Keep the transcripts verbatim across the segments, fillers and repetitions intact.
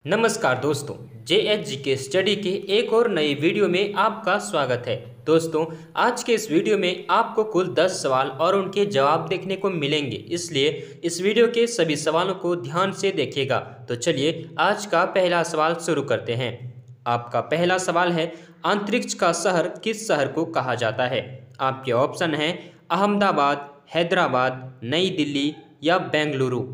नमस्कार दोस्तों, जे H G के स्टडी के एक और नई वीडियो में आपका स्वागत है। दोस्तों, आज के इस वीडियो में आपको कुल दस सवाल और उनके जवाब देखने को मिलेंगे, इसलिए इस वीडियो के सभी सवालों को ध्यान से देखिएगा। तो चलिए आज का पहला सवाल शुरू करते हैं। आपका पहला सवाल है, अंतरिक्ष का शहर किस शहर को कहा जाता है? आपके ऑप्शन हैं अहमदाबाद, हैदराबाद, नई दिल्ली या बेंगलुरु।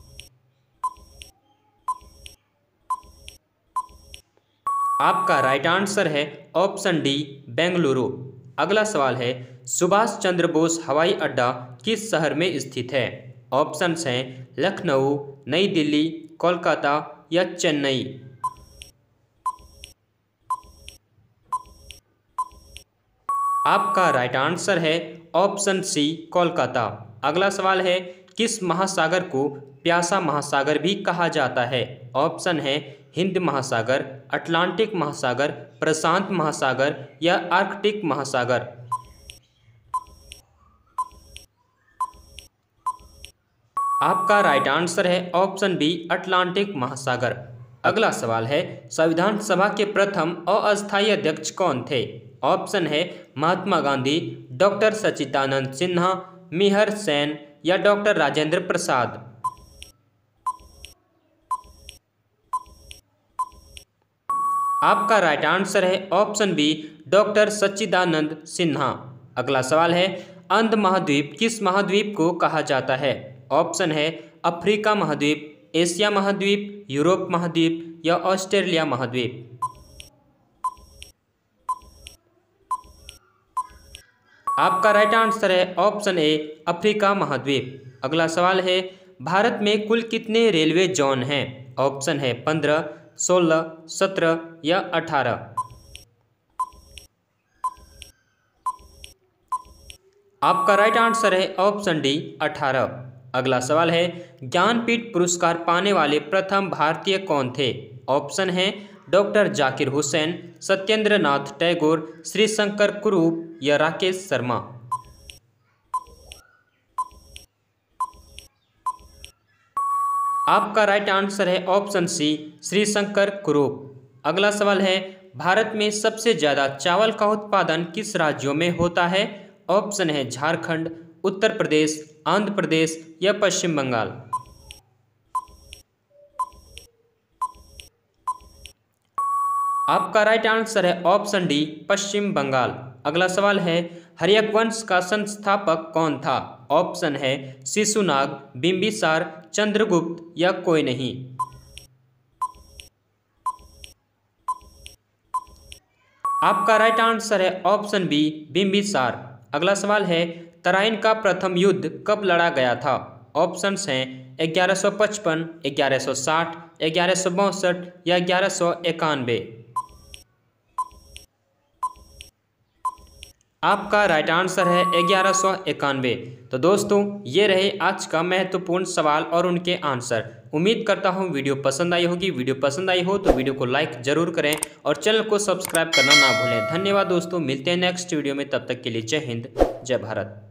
आपका राइट आंसर है ऑप्शन डी, बेंगलुरु। अगला सवाल है, सुभाष चंद्र बोस हवाई अड्डा किस शहर में स्थित है? ऑप्शंस हैं लखनऊ, नई दिल्ली, कोलकाता या चेन्नई। आपका राइट आंसर है ऑप्शन सी, कोलकाता। अगला सवाल है, किस महासागर को प्यासा महासागर भी कहा जाता है? ऑप्शन है हिंद महासागर, अटलांटिक महासागर, प्रशांत महासागर या आर्कटिक महासागर। आपका राइट आंसर है ऑप्शन बी, अटलांटिक महासागर। अगला सवाल है, संविधान सभा के प्रथम अस्थायी अध्यक्ष कौन थे? ऑप्शन है महात्मा गांधी, डॉक्टर सच्चिदानंद सिन्हा, मिहर सेन या डॉक्टर राजेंद्र प्रसाद। आपका राइट आंसर है option B, doctor Sachchidanand Sinha. अगला सवाल है, अंध महाद्वीप किस महाद्वीप को कहा जाता है? ऑप्शन है अफ्रीका महाद्वीप, एशिया महाद्वीप, यूरोप महाद्वीप या ऑस्ट्रेलिया महाद्वीप। आपका राइट आंसर है ऑप्शन ए, अफ्रीका महाद्वीप। अगला सवाल है, भारत में कुल कितने रेलवे जोन हैं? ऑप्शन है पंद्रह, सोलह, सत्रह या अठारह। आपका राइट आंसर है ऑप्शन डी, अठारह। अगला सवाल है, ज्ञानपीठ पुरस्कार पाने वाले प्रथम भारतीय कौन थे? ऑप्शन है डॉक्टर जाकिर हुसैन, सत्येंद्र नाथ टैगोर, श्री शंकर कुरूप या राकेश शर्मा। आपका राइट आंसर है ऑप्शन सी, श्री शंकर कुरूप। अगला सवाल है, भारत में सबसे ज़्यादा चावल का उत्पादन किस राज्यों में होता है? ऑप्शन है झारखंड, उत्तर प्रदेश, आंध्र प्रदेश या पश्चिम बंगाल। आपका राइट आंसर है ऑप्शन डी, पश्चिम बंगाल। अगला सवाल है, हर्यक वंश का संस्थापक कौन था? ऑप्शन है शिशुनाग, बिंबिसार, चंद्रगुप्त या कोई नहीं। आपका राइट आंसर है ऑप्शन बी, बिंबिसार। अगला सवाल है, तराइन का प्रथम युद्ध कब लड़ा गया था? ऑप्शंस हैं ग्यारह सौ पचपन, ग्यारह सौ साठ, ग्यारह सौ बासठ या ग्यारह सौ इक्यानवे। आपका राइट आंसर है ग्यारह सौ इक्यानवे। तो दोस्तों, ये रहे आज का महत्वपूर्ण सवाल और उनके आंसर। उम्मीद करता हूँ वीडियो पसंद आई होगी। वीडियो पसंद आई हो तो वीडियो को लाइक जरूर करें और चैनल को सब्सक्राइब करना ना भूलें। धन्यवाद दोस्तों, मिलते हैं नेक्स्ट वीडियो में। तब तक के लिए जय हिंद, जय भारत।